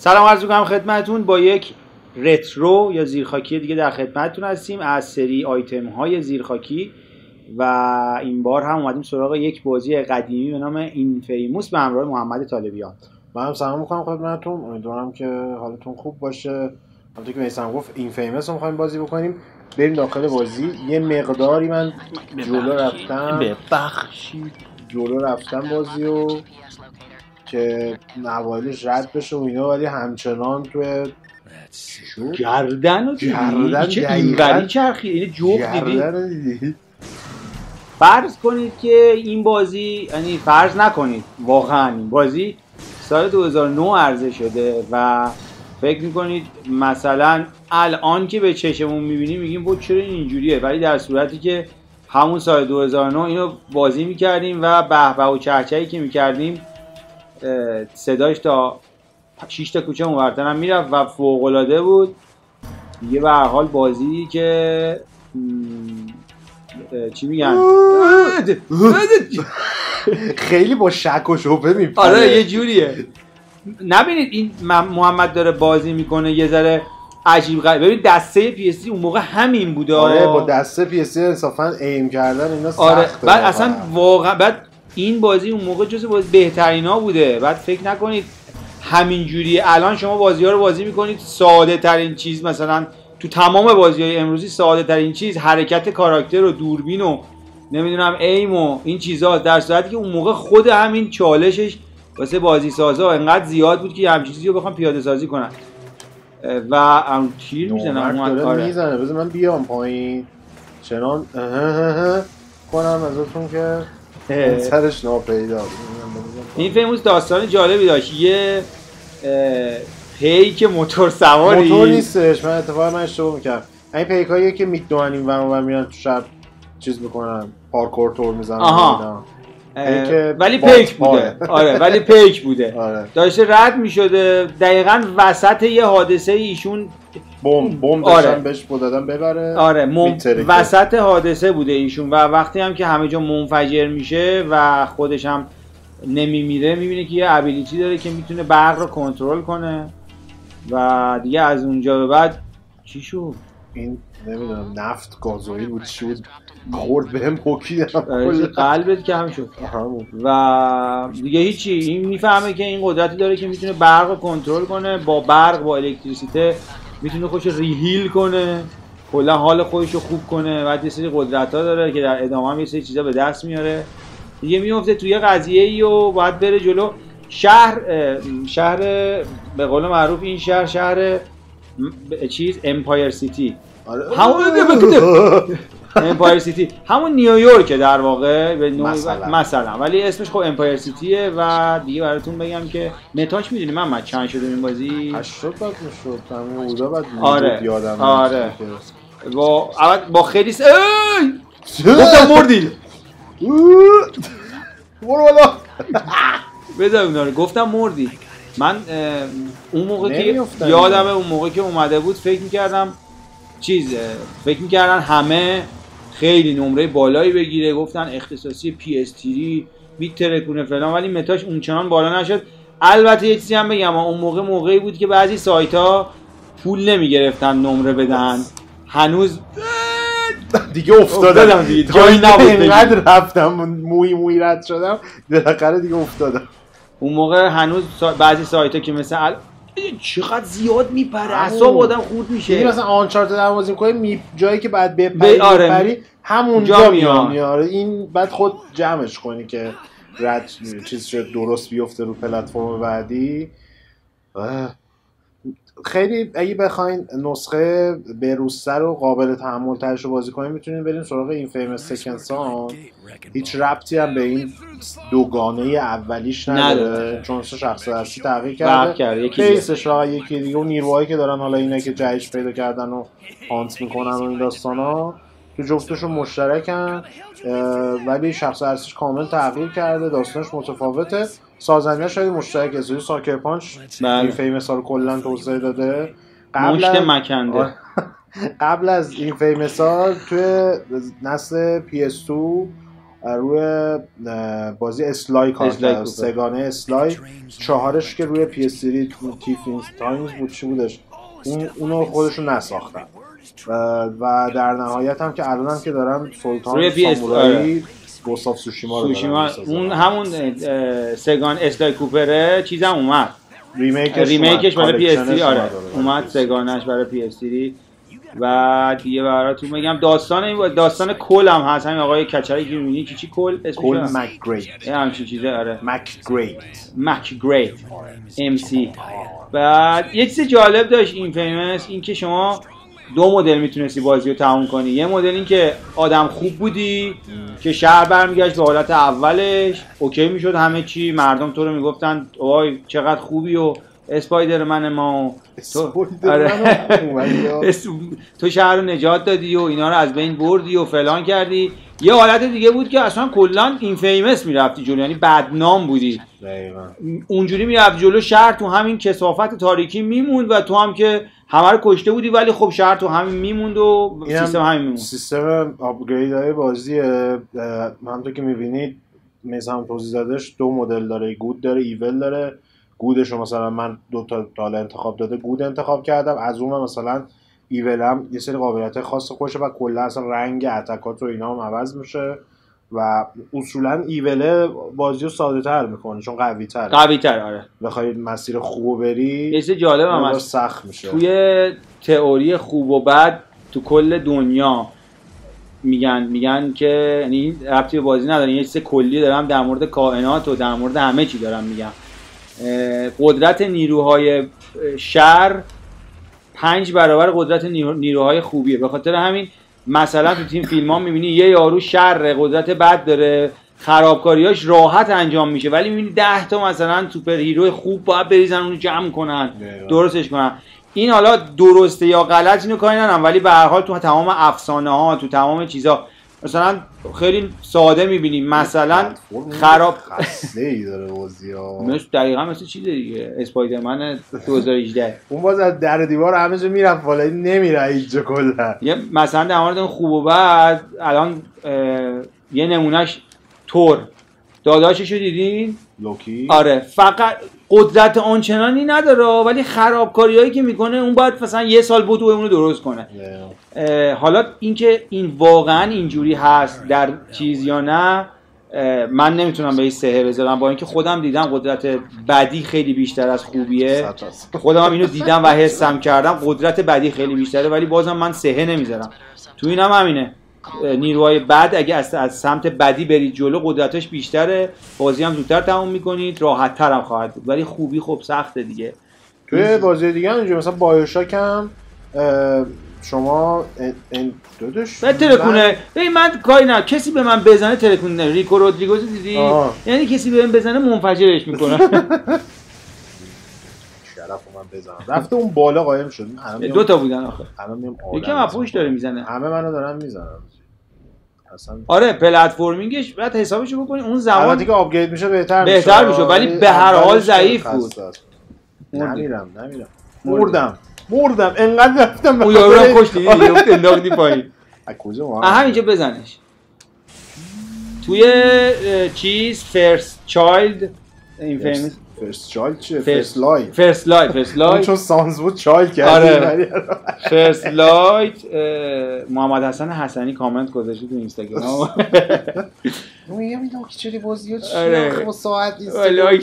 سلام عرض می‌کنم خدمتتون. با یک رترو یا زیرخاکی دیگه در خدمتتون هستیم از سری آیتم های زیرخاکی و این بار هم اومدیم سراغ یک بازی قدیمی به نام اینفیموس به همراه محمد طالبیان. من هم سلام می‌کنم خدمتتون. امیدوارم که حالتون خوب باشه. همونطور که میسم گفت اینفیموس رو می‌خوایم بازی بکنیم. بریم داخل بازی. یه مقداری من جلو رفتم بازیو که اوایلش رد بشه و اینا، ولی همچنان توی گردن و دیدی اینوری چرخید، این جفت دیدی. فرض کنید که این بازی، یعنی فرض نکنید واقعا این بازی سال 2009 عرضه شده و فکر میکنید مثلا الان که به چشمون میبینیم میگیم بود چرا اینجوریه، ولی در صورتی که همون سال 2009 اینو بازی میکردیم و به به و چهچهی که میکردیم صداش تا 6 تا کوچه اونورتر هم میرفت و فوق‌العاده بود دیگه. به هر حال بازی که چی میگن خیلی با شک و شبهه میپره. آره یه جوریه. نبینید این محمد داره بازی میکنه یه ذره عجیب غریب. ببین دسته پی اس اون موقع همین بوده. آره با دسته پی اس انصافا ایم کردن اینا سخته. آره بعد اصلا واقعا بعد این بازی اون موقع جز بازی بهترینا بوده. بعد فکر نکنید همین جوریه. الان شما بازی‌ها رو بازی میکنید ساده ترین چیز، مثلا تو تمام بازی‌های امروزی ساده ترین چیز حرکت کاراکتر و دوربین و نمیدونم ایم و این چیزا، در صورتی که اون موقع خود همین چالشش واسه بازی سازا انقدر زیاد بود که همین چیزی رو بخوام پیاده سازی کنن و اون تیر میزنن. آره میزنه. بذار من بیام پایین چنان کنم ازتون که سرش ناپیدا. این فیلموس داستان جالبی داشت. یه پیک موتور سواری، موتور نیستش، من اتفاقا اشتباه میکردم. این پیکاییه که میدونن این ور میرن تو شب چیز میکنن، پارکور تور میزنن. ولی پیک بوده. آره ولی پیک بوده. آره. داشته رد میشده دقیقاً وسط یه حادثه ایشون بمب داشتن بهش دادن ببره. آره وسط حادثه بوده ایشون و وقتی هم که همه جا منفجر میشه و خودش هم نمیمیره میبینه که یه ابیلیتی داره که میتونه برق رو کنترل کنه و دیگه از اونجا به بعد چی شد؟ این نمیدونم نفت گازوئیل بود چی بود خورد بهم پوکیدم قلبت که هم شد و دیگه هیچی. این میفهمه که این قدرتی داره که میتونه برق رو کنترل کنه، با برق با الکتریسیته میتونه خودش ریهیل کنه، کلا حال خودش رو خوب کنه. بعد یه سری قدرت‌ها داره که در ادامه هم یه سری چیزا به دست میاره دیگه. میفته توی قضیه‌ای و باید بره جلو. شهر به قول معروف این شهر چیز امپایر سیتی. همون امپایر سیتی همون نیویورک در واقع مثلا، ولی اسمش خب امپایر سیتیه. و دیگه براتون بگم که متاش میدونی من چند شده این بازی 80 بعد میشد همین اوضاع بعد یادم. آره با خیلی گفتم مردی برو بالا بذار اونا رو گفتم مردی. من اون موقع که یادمه اون موقع که اومده بود فکر میکردن همه خیلی نمره بالایی بگیره، گفتن اختصاصی پی اس تری میترکونه فلان، ولی متاش اونچنان بالا نشد. البته یه چیزی هم بگم، اون موقعی بود که بعضی سایت ها پول نمیگرفتن نمره بدن. هنوز دیگه افتادم دیگه جایی نبود. اینقدر رفتم موی رد شدم بالاخره دیگه افتادم. اون موقع هنوز بعضی سایت ها که مثل چقدر زیاد میپره اعصاب آدم خورد میشه. دیگه مثلا آنچارت در بازی می‌کنی جایی که بعد بپری همونجا میاره. این بعد خود جمعش کنی که رد چیز شد درست بیفته رو پلتفرم بعدی. خیلی اگه بخواین نسخه بروزتر و قابل تحمل ترش رو بازی کنین میتونین برین سراغ این فیمس سکند سان. هیچ ربطی هم به این دوگانه اولیش نداره چون شخص اصلی تغییر کرده. بیسش فقط یکی دیگه و نیروهایی که دارن حالا اینا که جهش پیدا کردن و هانت میکنن و این داستانا تو جفتشون مشترکن، ولی شخص اصلیش کامل تغییر کرده. داستانش متفاوته. سازنده شاید مشترک از ساکر پانچ این فیمس ها رو کلن توضیح داده. قبل از این فیمس ها توی نسل PS2 روی بازی اسلای کار کرد، سگانه اسلای 4ش که روی PS3 تیفینز تایمز بود چی بودش، اونو خودشون نساختن و در نهایت هم که الان هم که دارن سلطان سامورایی گوست آف سوشیما رو دارن اون همون سگان اسلای کوپره چیزم اومد ریمیکش برای PS3 اومد سگانش برای PS3 و دیگه براتون بگم داستان کل هم هست، همین آقای کچری که می‌بینی چی کل اسمش کل مک‌گریت همچین چیزه. آره مک‌گریت MC. بعد یه چیز جالب داشت این فیمس، این که شما 2 مدل میتونستی بازی رو تموم کنی. یه مدل این که آدم خوب بودی که شهر برمیگشت به حالت اولش، اوکی میشد همه چی، مردم تو رو میگفتن وای چقدر خوبی و اسپایدرمن ما تو شهر رو نجات دادی و اینا رو از بین بردی و فلان کردی. یه حالت دیگه بود که اصلا کلا این فیمس میرفتی جلو، یعنی بدنام بودی اونجوری میرفتی جلو، شهر تو همین کثافت تاریکی میموند و تو هم که همه رو کشته بودی ولی خب شهر تو همین میموند و سیستم همین میموند. سیستم آپگرید های بازیه. همونطور که میبینید میزم توضیح دادش 2 مدل داره، گود داره ایول داره. گودش رو مثلا من 2 تا حالا انتخاب داده گود انتخاب کردم، از اون مثلا ایولم یه سری قابلیت خاص خوشه و کلا اصلا رنگ اتکات و اینا هم عوض میشه و اصولا ایوله بازی رو ساده تر میکنه چون قوی تر. آره بخوای مسیر خوب بری یه چیز جالب هم هست سخت میشه. توی تئوری خوب و بد تو کل دنیا میگن که یعنی ربطی به بازی نداره، یه چیز کلی دارم در مورد کائنات و در مورد همه چی دارم میگم. قدرت نیروهای شر 5 برابر قدرت نیروهای خوبیه. به خاطر همین مثلا تو تیم فیلم ها میبینی یه یارو شر قدرت بد داره، خرابکاریاش راحت انجام میشه، ولی میبینی 10 تا مثلا سوپر هیرو خوب باید بریزن اونو جمع کنن درستش کنن. این حالا درسته یا غلط اینو کاری ندارم، ولی به هر حال تو تمام افسانه ها تو تمام چیزا مثلا خیلی ساده میبینیم مثلا خراب خسته داره بازی‌ها مثل دقیقاً مثل چیز دیگه اسپایدرمن 2018 اون باز از در دیوار همه جا میرفت والا نمیره اینجا کلا. یه مثلا در مورد خوب و بد الان یه نمونهش تور داداششو دیدین؟ لوکی. آره فقط قدرت آنچنانی نداره ولی خرابکاریایی که میکنه اون باید مثلا 1 سال بود و اونو درست کنه. حالا اینکه این واقعا اینجوری هست در چیز یا نه من نمیتونم بهش سهه بذارم، با اینکه خودم دیدم قدرت بدی خیلی بیشتر از خوبیه، خودم هم اینو دیدم و حسم کردم قدرت بدی خیلی بیشتره، ولی بازم من سهه نمیذارم. تو اینم همینه، نیروهای بد اگه از سمت بدی برید جلو قدرتش بیشتره، بازی هم زودتر تموم میکنید، راحت تر هم خواهد بود، ولی خوبی خب سخته دیگه. توی بازی دیگه اینجوری مثلا بایوشاک هم شما دادش ترکونه ببین من کاری نه، کسی به من بزنه ترکونه. ریکو رودریگوز دیدی؟ یعنی کسی به من بزنه منفجرش میکنه. شرف من بزنم رفته اون بالا قایم شد. 2 تا بودن آخه، الان میام یکم از پشت داره میزنه، همه منو دارن میزنن اصلا. آره پلتفرمینگش بعد حسابشو بکنی اون زمان البته که آپگرید میشه بهتر میشه ولی به هر حال ضعیف بود. نمیرم مردم انقدر رفتم اون یارو رو کشتی انداختی پایین. از کجا همینجا بزنش توی چیز فرست چایلد این فیمس. فرست چایلد چیه؟ فرست لایت چون سانز بود چایلد کردی. آره فرست لایت. محمد حسن حسنی کامنت گذاشته تو اینستاگرام میگم این چه بازیو چیه خب ساعت نیست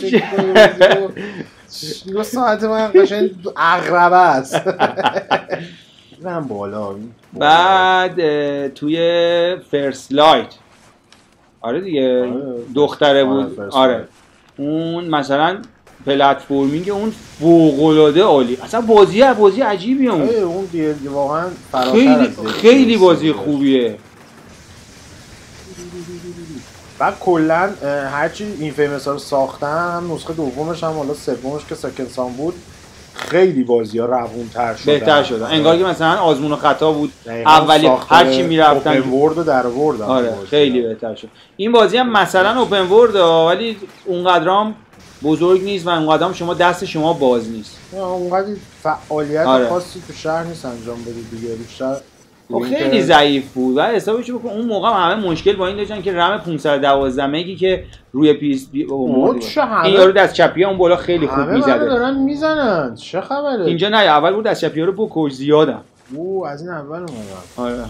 2 ساعت من قشنگ عقربه است. من بالا بعد توی فرست لایت آره دیگه دختره بود. آره اون مثلا پلتفرمینگ اون فوق‌العاده عالی، اصلا بازی عجیبیه اون واقعا فراتر خیلی بازی خوبیه. بعد کلا هرچی این فیمس ها رو ساختن هم نسخه دومش هم حالا سومش که سکند سام بود خیلی بازی ها روون‌تر شدن، بهتر شدن. انگار که مثلا آزمون و خطا بود اولی هر چی میرفتن اوپن ورد در آوردن. آره خیلی بهتر شد. این بازی هم مثلا اوپن ورد ولی اونقدرام بزرگ نیست و اونقدرام شما دست شما باز نیست. اونقدر فعالیت خاصی تو شهر نیست انجام بدید دیگه، بیشتر خیلی ضعیف بود و حسابش بکن اون موقع همه مشکل با این داشتن که رم 512 مگی که روی پیس این یارو دست چپیه اون بالا خیلی خوب میزده. همه دارن میزنن. چه خبره؟ اینجا نه اول بود دست چپیه رو بکش زیادم. از این اول اومدن. آره.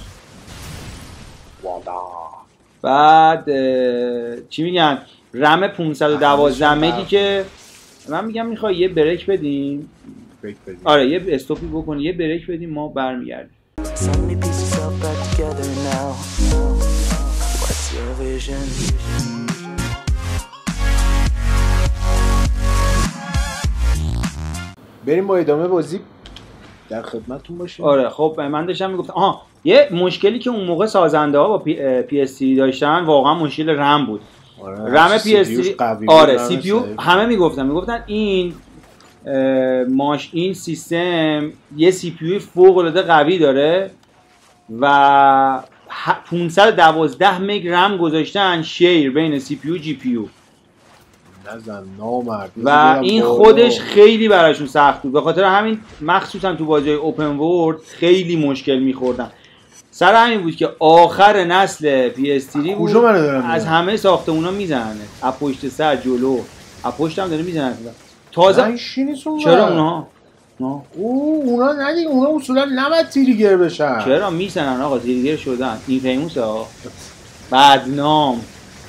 بعد چی میگن رم 512 مگی که من میگم میخوای یه بریک بدیم. آره یه استوپی بکنی یه بریک بدیم ما برمیگردیم. بریم با ادامه بازی در خدمتتون باشیم. آره خب من داشتم میگفتم یه مشکلی که اون موقع سازنده ها با پی اس تی داشتن واقعا مشکل رم بود. رم پی اس تی آره سی پی یو همه میگفتن این این سیستم یه سی پی یو فوق العاده قوی داره و 512 مگ رم گذاشتن شیر بین سی پی یو جی پی یو و این خودش خیلی براشون سخت بود. به خاطر همین مخصوصا تو بازی اوپن ورلد خیلی مشکل می‌خوردن. سر همین بود که آخر نسل پی اس تی بود از همه ساختمونا میزنن از پشت سر جلو از پشت هم داره میزنن تازه. چرا اونها اونا ندیگه اونا اصولا نباید تریگر بشن. چرا میزنن آقا تریگر شدن این فیموس ها بدنام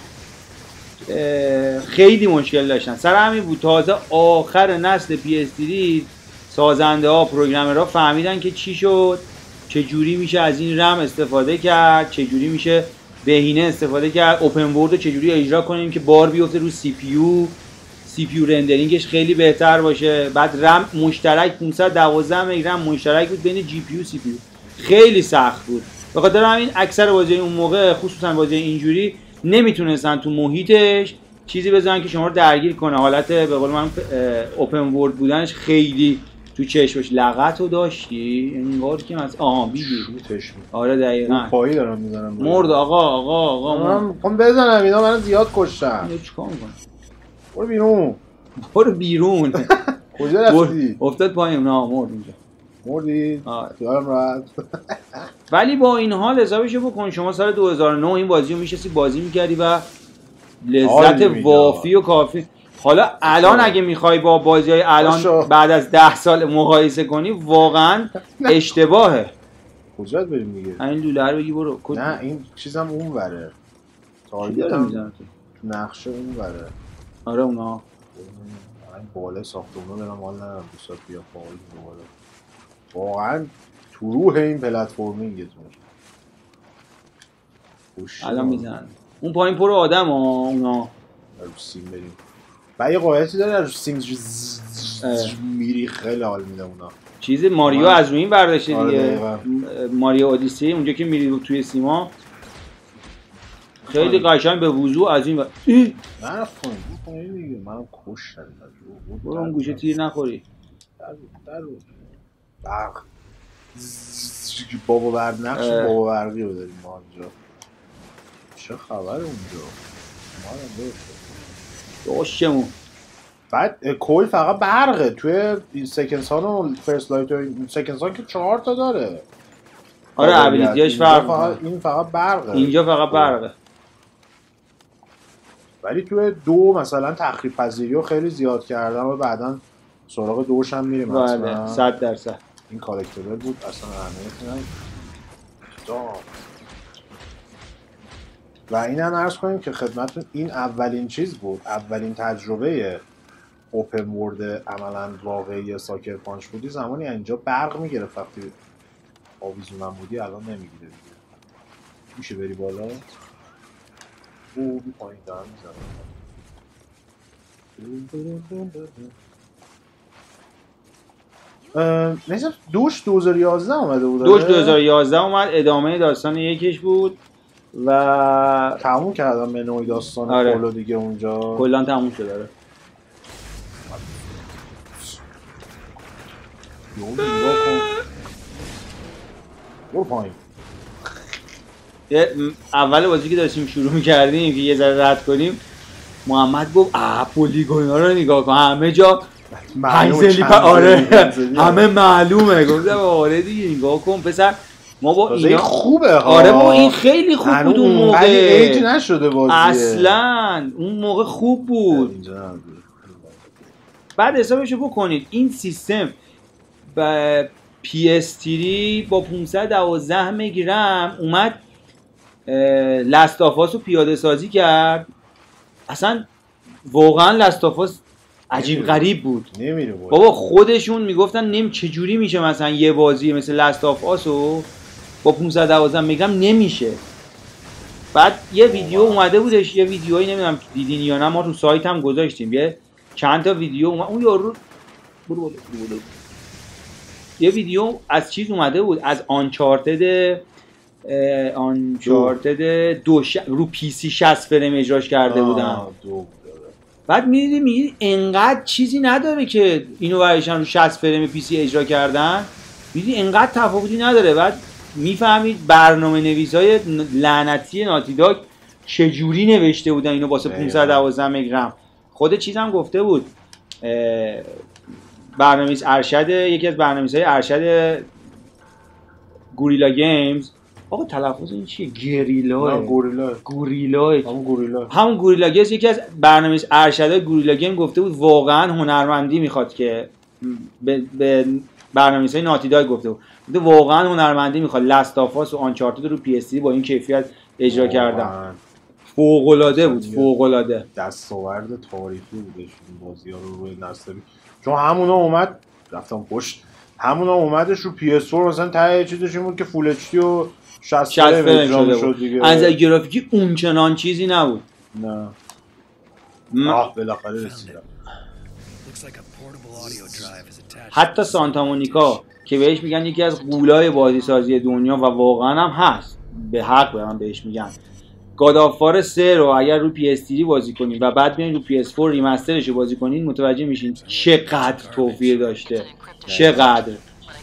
خیلی مشکل داشتن. سر همین بود تازه آخر نسل پی اس تی سازنده ها پروگرامرها فهمیدن که چی شد چه جوری میشه از این رم استفاده کرد چه جوری میشه بهینه استفاده کرد اوپن ورد چه جوری اجرا کنیم که بار بیفته رو سی پی یو رندرینگش خیلی بهتر باشه. بعد رم مشترک 512 مگ رم مشترک بود بین جی پی یو سی پی یو خیلی سخت بود. به خاطر همین اکثر بازی اون موقع خصوصا بازی اینجوری نمیتونستن تو محیطش چیزی بزنن که شما رو درگیر کنه. حالت به قول من اوپن ورد بودنش خیلی تو چشمش لغتو داشتی انگار که مثلا بیبی آره دقیقاً پایی دارم میزنم مرد آقا من میخوام بزنم اینا منو زیاد کشتن. چیکار میکنم؟ برو بیرون. کجا رفتی؟ افتاد پایین. نه مرد اینجا. مردی؟ خیالم راحت. ولی با این حال حسابشو بکن شما سال 2009 این بازی رو میشستی بازی میکردی و لذت وافی و کافی. حالا الان اگه میخوای با بازی‌های الان بعد از 10 سال مقایسه کنی واقعا اشتباهه. کجا بریم دیگه؟ این لوله رو بگی برو. نه این چیزم اون وره. تارگت هم تو نقشه اون وره. آره اونا. این بالا ساختمون دارم حال ندارم دوستات بیا بالا دوباره. واقعا تو روح این پلتفرمینگتون. الان میزنن. اون پایین پر آدم اونا. رو سیم بریم. بعد یه قایتی داره رو سیم میری خیلی حال میده اونا. چیز ماریو از روی این برداشته دیگه. ماریو اودیسی اونجا که میری توی سیما خیلی قشنگ به وضوح از این نرفت کنیم دیگه منم کش داریم. برو اون گوشه تیر نخوری. در رو برق بابا برق نقش بابا برقی رو داریم ما اینجا. چه خبر اونجا؟ دوشمون بعد کویل فقط برقه توی سکندسان و فرست لایت و سکندسان که 4 تا داره. آره ابیلیتیاش فرق این فقط برقه. اینجا فقط برقه. ولی توی 2 مثلا تخریب پذیری رو خیلی زیاد کردن و بعداً سراغ 2 هم میریم. بله 100%. این کالکتبل بود اصلا اهمیتی نداره. و این هم عرض کنیم که خدمتتون این اولین چیز بود، اولین تجربه اوپن ورد عملاً واقعی ساکر پانچ بودی. زمانی اینجا برق میگرفت وقتی آویزونم بودی الان نمیگیره دیگه. میشه بری بالا؟ بی پایین دارم میزنم. مثلا دوش 2011 اومده بود. دوش 2011 اومد ادامه داستان یکیش بود و تموم کردم منوی داستان. آره. کلو دیگه اونجا کلان تموم شده داره. برو پایین. اول بازی که داشتیم شروع میکردیم که یه ذره رد کنیم محمد گفت پلیگونا رو نگاه کن همه جا پنسلی. آره همه معلومه. گفتم آره دیگه نگاه کن پسر ما با اینا اینا خوبه ها. آره با این خیلی خوب بود اون موقع. ایج نشده بازیه اصلا اون موقع خوب بود. بعد حسابشو بکنید این سیستم با PS3 با 512 مگ رم اومد لستافاس رو پیاده سازی کرد. اصلا واقعا لستافاس عجیب غریب بود. نمیره بابا خودشون میگفتن چجوری میشه مثلا یه بازی مثل لستافاس رو با 512 مگ رم نمیشه. بعد یه ویدیو اومده بودش، یه ویدیویی نمیدونم دیدین یا نه، ما تو سایت هم گذاشتیم، یه چند تا ویدیو اون یارو برو. یه ویدیو از چیز اومده بود، از آنچارتد دو رو پی سی 60 فریم اجراش کرده بودن. بعد میدیدی انقدر چیزی نداره که اینو برایشن رو 60 فریم پی سی اجرا کردن، میدیدی انقدر تفاوتی نداره. بعد میفهمید برنامه نویسای لعنتی ناتی داگ چجوری نوشته بودن اینو واسه 512 مگ رم. خود چیزم گفته بود، برنامه‌نویس ارشد، یکی از برنامه‌نویسای ارشد گوریلا گیمز، آقا تلفظ این چیه؟ گوریلا همون گوریلا گیمز، یکی از برنامه‌نویس ارشد گوریلا گیم گفته بود واقعا هنرمندی میخواد که به برنامه‌نویسای ناتی داگ گفته بود واقعا هنرمندی میخواد لاستافاس و آنچارتد رو پی اس 3 با این کیفیت اجرا کردن. فوق‌العاده بود، فوق‌العاده. دستاورد تاریخی بودش این بازی‌ها رو روی نستبی، چون همونا اومد رفتم پشت، همونا اومدش رو پی اس 4 مثلا ته چیزش این بود که فول اچ دی و 60 فریم اجرا شد دیگه. از گرافیکی اونچنان چیزی نبود. نه بالاخره رسیدم. حتی سانتا مونیکا که بهش میگن یکی از غولای بازی سازی دنیا و واقعا هم هست، به حق من بهش میگن، گادافار 3 رو اگر رو PS3 بازی کنین و بعد بیاین رو PS4 ریمسترش رو بازی کنین متوجه میشین چقدر توفیر داشته، چقدر.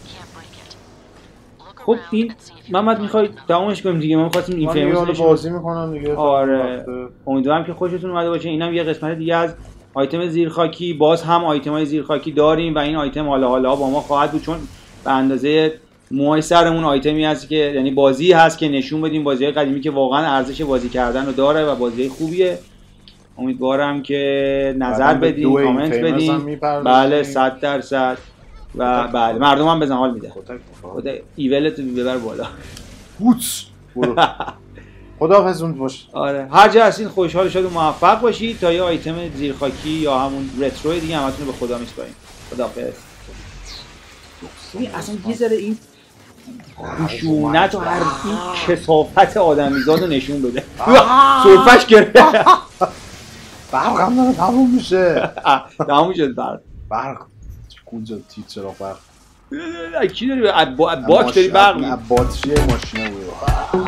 خب این محمد میخوای تمامش کنیم دیگه، ما می‌خواستیم این فیلمو بازی میکنم دیگه. آره امیدوارم که خوشتون اومده باشه. اینم یه قسمت دیگه از آیتم زیرخاکی. باز هم آیتم‌های زیرخاکی داریم و این آیتم حالا با ما خواهد بود، چون به اندازه موهای سرمون آیتمی هست که یعنی بازی هست که نشون بدیم بازی‌های قدیمی که واقعا ارزش بازی کردن رو داره و بازی خوبیه. امیدوارم که نظر بدین، کامنت بدین. بله 100% و بله مردم هم بزن حال میده. خدا ایولت ببر بالا. هوتس خداحافظتون باش. آره هر جا هستین خوشحال شد و موفق باشید تا یه آیتم زیرخاکی یا همون رترو دیگه همتون رو به خدا میسپاریم. خداحافظ. اصلا یه ذره این خشونت و هر این کثافت آدمیزاد رو نشون بده. سرفش گرفت. برق هم داره تموم میشه. تموم شد برق کجا تیتر برق کی داری باک داری برق باتری ماشینه بود.